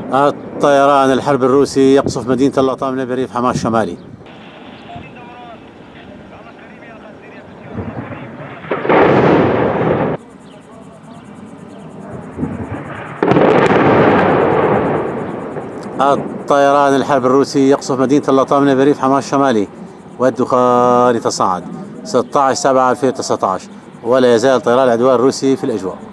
الطيران الحربي الروسي يقصف مدينة اللطامنة بريف حماة الشمالي. الطيران الحربي الروسي يقصف مدينة اللطامنة بريف حماة الشمالي والدخان يتصاعد. 16/7/2019 ولا يزال طيران العدوان الروسي في الأجواء.